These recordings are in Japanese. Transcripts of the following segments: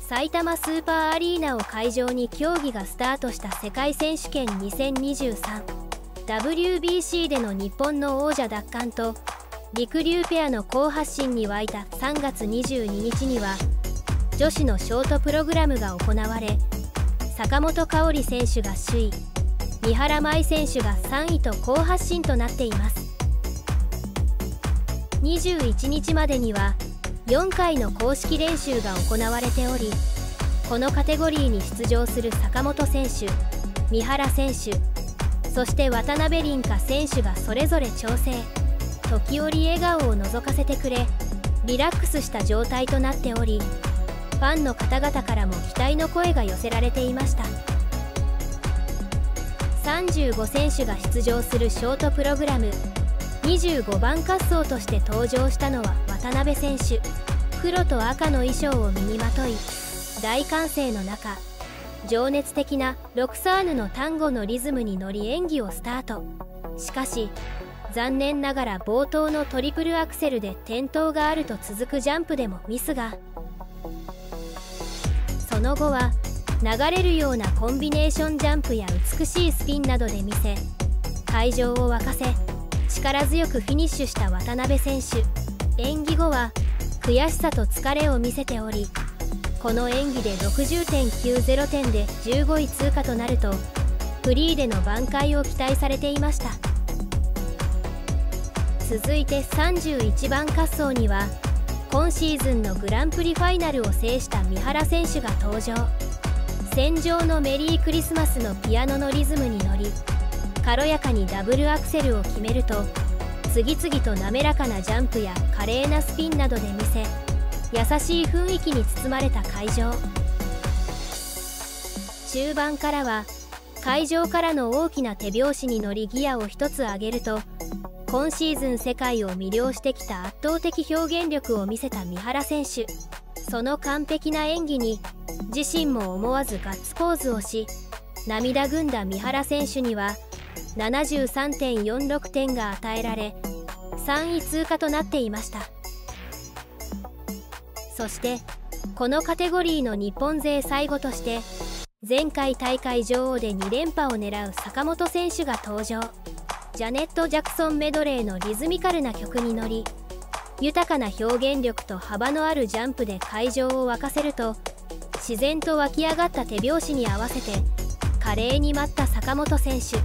埼玉スーパーアリーナを会場に競技がスタートした世界選手権 2023WBC での日本の王者奪還とりくりゅうペアの好発進に沸いた3月22日には女子のショートプログラムが行われ、坂本花織選手が首位、三原舞依選手が3位と好発進となっています。21日までには4回の公式練習が行われており、このカテゴリーに出場する坂本選手、三原選手、そして渡辺倫果選手がそれぞれ調整、時折笑顔を覗かせてくれ、リラックスした状態となっており、ファンの方々からも期待の声が寄せられていました。35選手が出場するショートプログラム、25番滑走として登場したのは渡辺選手。黒と赤の衣装を身にまとい、大歓声の中、情熱的なロクサーヌのタンゴのリズムに乗り演技をスタート。しかし残念ながら冒頭のトリプルアクセルで転倒があると続くジャンプでもミスが。その後は流れるようなコンビネーションジャンプや美しいスピンなどで見せ、会場を沸かせ力強くフィニッシュした渡辺選手。演技後は悔しさと疲れを見せており、この演技で 60.90 点で15位通過となるとフリーでの挽回を期待されていました。続いて31番滑走には今シーズンのグランプリファイナルを制した三原選手が登場。戦場のメリークリスマスのピアノのリズムに乗り、軽やかにダブルアクセルを決めると、次々と滑らかなジャンプや華麗なスピンなどで見せ、優しい雰囲気に包まれた会場。中盤からは会場からの大きな手拍子に乗りギアを一つ上げると、今シーズン世界を魅了してきた圧倒的表現力を見せた三原選手。その完璧な演技に自身も思わずガッツポーズをし、涙ぐんだ三原選手には 73.46 点が与えられ、3位通過となっていました。そしてこのカテゴリーの日本勢最後として、前回大会女王で2連覇を狙う坂本選手が登場。ジャネット・ジャクソンメドレーのリズミカルな曲に乗り、豊かな表現力と幅のあるジャンプで会場を沸かせると、自然と湧き上がった手拍子に合わせて華麗に舞った坂本選手。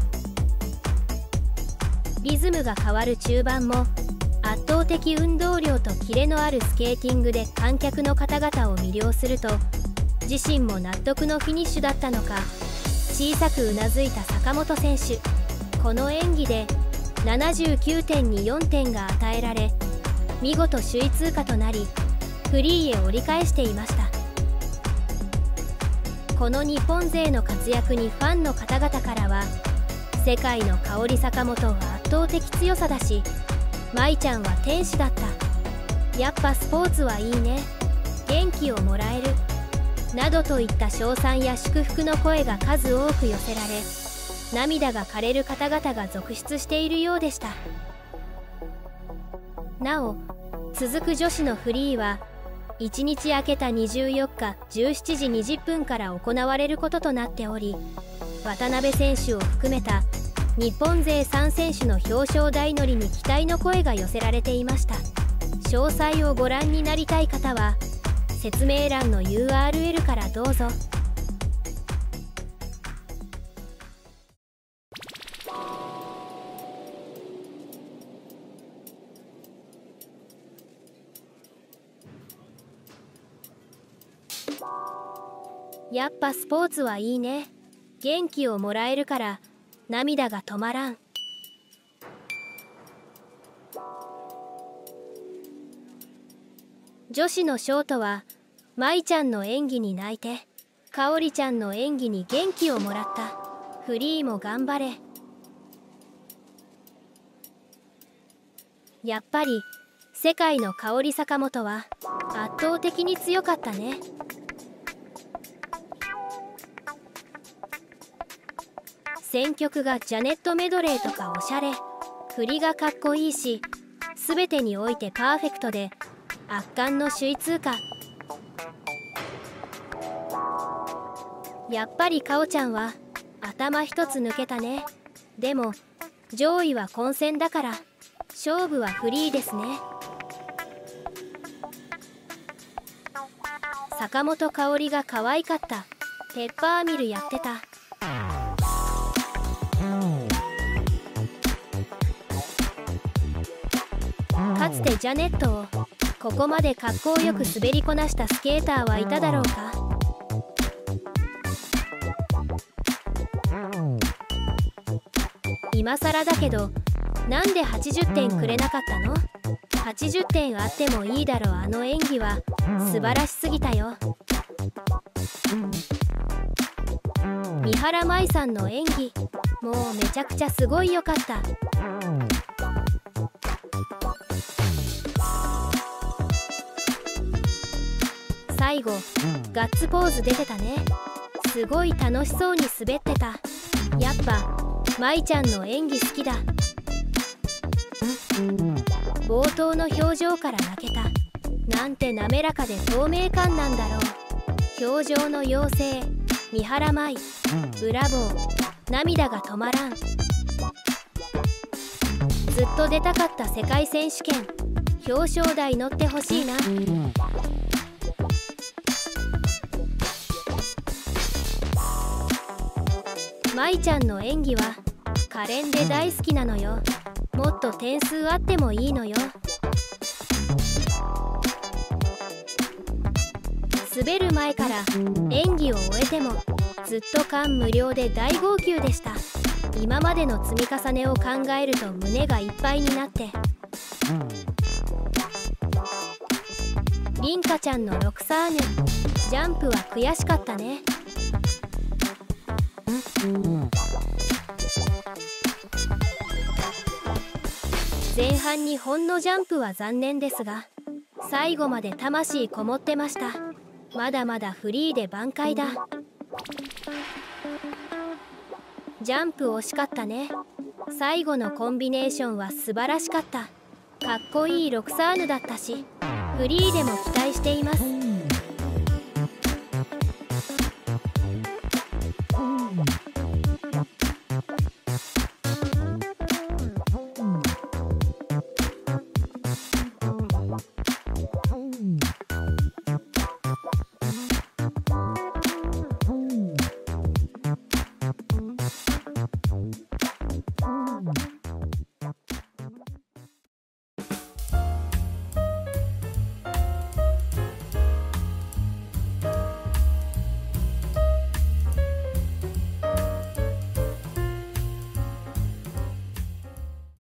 リズムが変わる中盤も圧倒的運動量とキレのあるスケーティングで観客の方々を魅了すると、自身も納得のフィニッシュだったのか、小さくうなずいた坂本選手。この演技で 79.24 点が与えられ、見事首位通過となり、フリーへ折り返していました。この日本勢の活躍にファンの方々からは、世界の花織坂本は圧倒的強さだし、舞ちゃんは天使だった、やっぱスポーツはいいね、元気をもらえるなどといった称賛や祝福の声が数多く寄せられ、涙が枯れる方々が続出しているようでした。なお続く女子のフリーは1日明けた24日17時20分から行われることとなっており、渡辺選手を含めた日本勢3選手の表彰台乗りに期待の声が寄せられていました。詳細をご覧になりたい方は説明欄の URL からどうぞ。やっぱスポーツはいいね、元気をもらえるから涙が止まらん。女子のショートは舞ちゃんの演技に泣いて、かおりちゃんの演技に元気をもらった。フリーも頑張れ。やっぱり世界のかおり坂本は圧倒的に強かったね。選曲がジャネットメドレーとかおしゃれ、振りがかっこいいし、全てにおいてパーフェクトで圧巻の首位通過。 やっぱりかおちゃんは頭一つ抜けたね。でも上位は混戦だから勝負はフリーですね。坂本香織が可愛かった。ペッパーミルやってた。かつてジャネットをここまでかっこよく滑りこなしたスケーターはいただろうか。今更だけどなんで80点くれなかったの？80点あってもいいだろう。あの演技は素晴らしすぎたよ。三原舞依さんの演技もうめちゃくちゃすごいよかった。最後ガッツポーズ出てたね。すごい楽しそうに滑ってた。やっぱ舞ちゃんの演技好きだ。冒頭の表情から泣けた。なんて滑らかで透明感なんだろう。表情の妖精三原舞依、ブラボー。涙が止まらん。ずっと出たかった世界選手権、表彰台乗ってほしいな。舞ちゃんの演技は可憐で大好きなのよ。もっと点数あってもいいのよ。滑る前から演技を終えてもずっと感無量で大号泣でした。今までの積み重ねを考えると胸がいっぱいになって。凛花ちゃんのロクサーヌ、ジャンプは悔しかったね。前半にほんのジャンプは残念ですが最後まで魂こもってました。まだまだフリーで挽回だ。ジャンプ惜しかったね。最後のコンビネーションは素晴らしかった。かっこいいロクサーヌだったしフリーでも期待しています。